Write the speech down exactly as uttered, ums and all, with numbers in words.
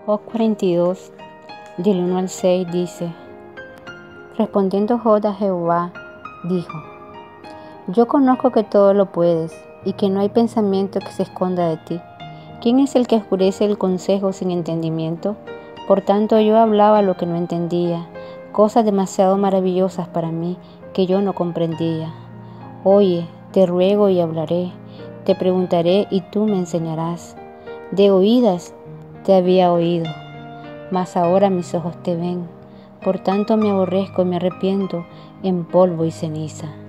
Job cuarenta y dos, del uno al seis dice: Respondiendo Job a Jehová, dijo: Yo conozco que todo lo puedes, y que no hay pensamiento que se esconda de ti. ¿Quién es el que oscurece el consejo sin entendimiento? Por tanto yo hablaba lo que no entendía, cosas demasiado maravillosas para mí que yo no comprendía. Oye, te ruego y hablaré, te preguntaré y tú me enseñarás. De oídas te había oído, mas ahora mis ojos te ven. Por tanto me aborrezco y me arrepiento en polvo y ceniza.